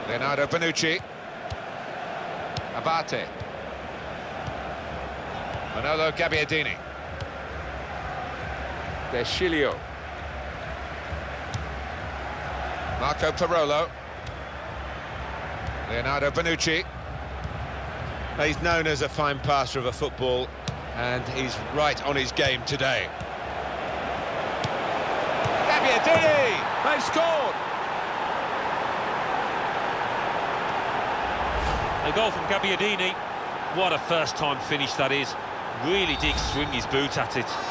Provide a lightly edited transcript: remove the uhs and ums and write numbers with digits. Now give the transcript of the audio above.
Leonardo Bonucci. Abate. Manolo Gabbiadini. Deschilio. Marco Parolo. Leonardo Bonucci. He's known as a fine passer of a football, and he's right on his game today. Gabbiadini! They've scored! A goal from Gabbiadini. What a first-time finish that is. Really did swing his boot at it.